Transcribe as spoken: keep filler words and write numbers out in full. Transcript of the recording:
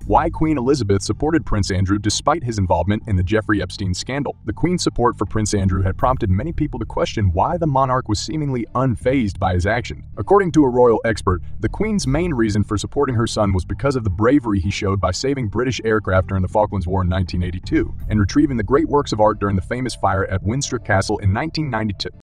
Why Queen Elizabeth supported Prince Andrew despite his involvement in the Jeffrey Epstein scandal. The Queen's support for Prince Andrew had prompted many people to question why the monarch was seemingly unfazed by his action. According to a royal expert, the Queen's main reason for supporting her son was because of the bravery he showed by saving British aircraft during the Falklands War in nineteen eighty-two and retrieving the great works of art during the famous fire at Windsor Castle in nineteen ninety-two.